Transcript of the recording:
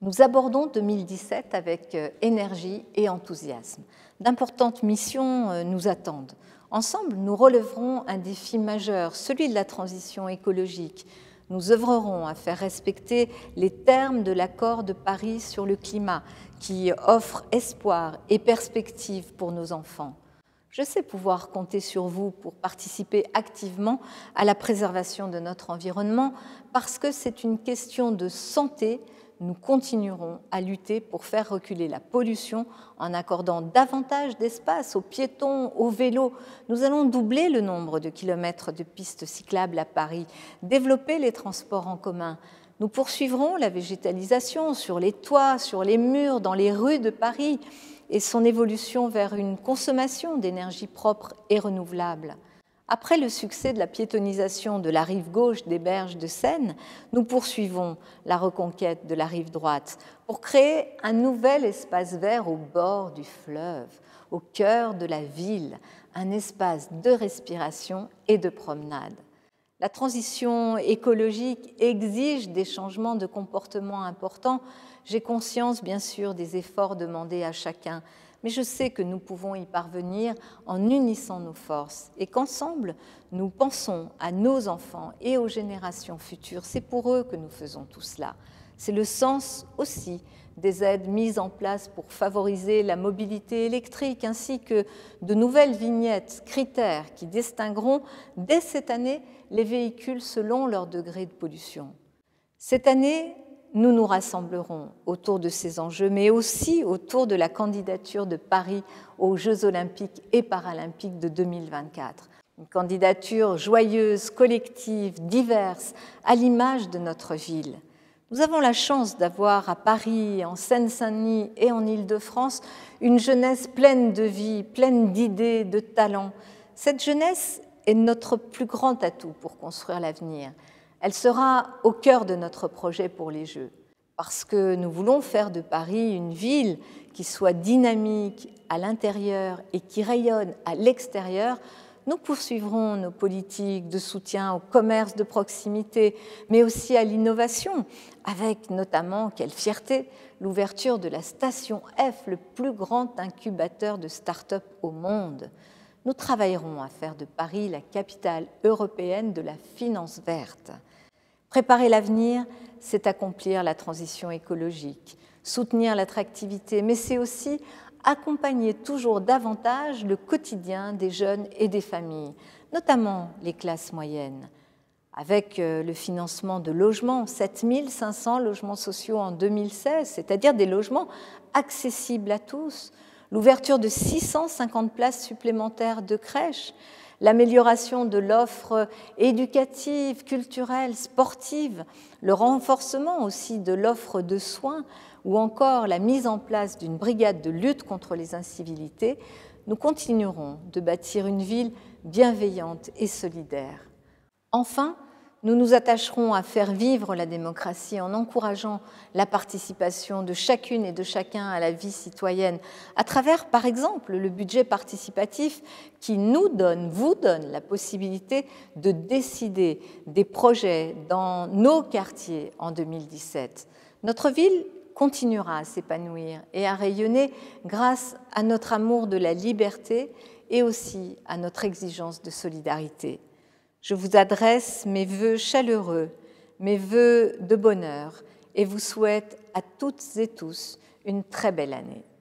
Nous abordons 2017 avec énergie et enthousiasme. D'importantes missions nous attendent. Ensemble, nous relèverons un défi majeur, celui de la transition écologique. Nous œuvrerons à faire respecter les termes de l'accord de Paris sur le climat, qui offre espoir et perspective pour nos enfants. Je sais pouvoir compter sur vous pour participer activement à la préservation de notre environnement, parce que c'est une question de santé. Nous continuerons à lutter pour faire reculer la pollution en accordant davantage d'espace aux piétons, aux vélos. Nous allons doubler le nombre de kilomètres de pistes cyclables à Paris, développer les transports en commun. Nous poursuivrons la végétalisation sur les toits, sur les murs, dans les rues de Paris et son évolution vers une consommation d'énergie propre et renouvelable. Après le succès de la piétonisation de la rive gauche des berges de Seine, nous poursuivons la reconquête de la rive droite pour créer un nouvel espace vert au bord du fleuve, au cœur de la ville, un espace de respiration et de promenade. La transition écologique exige des changements de comportement importants. J'ai conscience, bien sûr, des efforts demandés à chacun, mais je sais que nous pouvons y parvenir en unissant nos forces et qu'ensemble, nous pensons à nos enfants et aux générations futures. C'est pour eux que nous faisons tout cela. C'est le sens aussi des aides mises en place pour favoriser la mobilité électrique, ainsi que de nouvelles vignettes, critères qui distingueront dès cette année les véhicules selon leur degré de pollution. Cette année, nous nous rassemblerons autour de ces enjeux, mais aussi autour de la candidature de Paris aux Jeux olympiques et paralympiques de 2024. Une candidature joyeuse, collective, diverse, à l'image de notre ville. Nous avons la chance d'avoir à Paris, en Seine-Saint-Denis et en Île-de-France une jeunesse pleine de vie, pleine d'idées, de talents. Cette jeunesse est notre plus grand atout pour construire l'avenir. Elle sera au cœur de notre projet pour les Jeux, parce que nous voulons faire de Paris une ville qui soit dynamique à l'intérieur et qui rayonne à l'extérieur. Nous poursuivrons nos politiques de soutien au commerce de proximité, mais aussi à l'innovation, avec notamment, quelle fierté, l'ouverture de la Station F, le plus grand incubateur de start-up au monde. Nous travaillerons à faire de Paris la capitale européenne de la finance verte. Préparer l'avenir, c'est accomplir la transition écologique, soutenir l'attractivité, mais c'est aussi accompagner toujours davantage le quotidien des jeunes et des familles, notamment les classes moyennes. Avec le financement de logements, 7 500 logements sociaux en 2016, c'est-à-dire des logements accessibles à tous, l'ouverture de 650 places supplémentaires de crèches, l'amélioration de l'offre éducative, culturelle, sportive, le renforcement aussi de l'offre de soins ou encore la mise en place d'une brigade de lutte contre les incivilités, nous continuerons de bâtir une ville bienveillante et solidaire. Enfin, nous nous attacherons à faire vivre la démocratie en encourageant la participation de chacune et de chacun à la vie citoyenne, à travers, par exemple, le budget participatif qui nous donne, vous donne la possibilité de décider des projets dans nos quartiers en 2017. Notre ville continuera à s'épanouir et à rayonner grâce à notre amour de la liberté et aussi à notre exigence de solidarité. Je vous adresse mes vœux chaleureux, mes vœux de bonheur et vous souhaite à toutes et tous une très belle année.